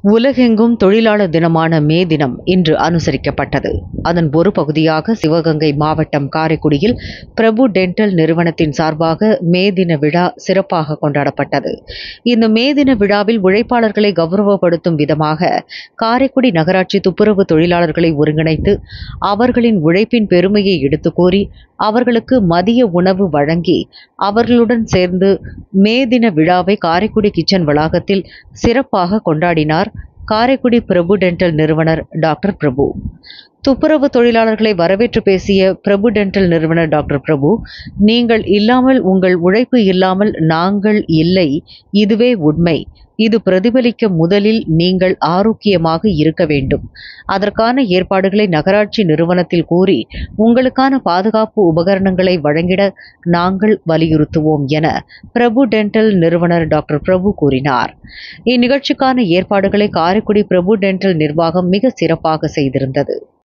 உலகெங்கும் தொழிலாளர் தினமான மே தினம் இன்று அனுசரிக்கப்பட்டது. அதன் ஒரு பகுதியாக சிவகங்கை மாவட்டம் காரைக்குடியில் பிரபு டென்டல் நிறுவனத்தின் சார்பாக மே தின விழா சிறப்பாக கொண்டாடப்பட்டது. இந்த மே தின விழாவில் உழைப்பாளர்களை கௌரவப்படுத்தும் விதமாக காரைக்குடி நகராட்சி துப்புரவு தொழிலாளர்களை ஒருங்கிணைத்து அவர்களின் உழைப்பின் பெருமையை எடுத்துக் கூறி அவர்களுக்கு மதிய உணவு வழங்கி அவர்களுடன் சேர்ந்து மே தின விழாவை காரைக்குடி கிச்சன் வளாகத்தில் சிறப்பாக கொண்டாடினார் காரைக்குடி பிரபு டென்டல் நிறுவனர் டாக்டர் பிரபு. துப்புரவு தொழிலாளர்களை வரவேற்று பேசிய பிரபு டென்டல் நிறுவனர் டாக்டர் பிரபு, நீங்கள் இல்லாமல் உங்கள் உழைப்பு இல்லாமல் நாங்கள் இல்லை, இதுவே உண்மை. இது பிரதிபலிக்க முதலில் நீங்கள் ஆரோக்கியமாக இருக்க வேண்டும். அதற்கான ஏற்பாடுகளை நகராட்சி நிறுவனத்தில் கூறி உங்களுக்கான பாதுகாப்பு உபகரணங்களை வழங்கிட நாங்கள் வலியுறுத்துவோம் என பிரபு டென்டல் நிறுவனர் டாக்டர் பிரபு கூறினார். இந்நிகழ்ச்சிக்கான ஏற்பாடுகளை காரைக்குடி பிரபு டென்டல் நிர்வாகம் மிக சிறப்பாக செய்திருந்தது.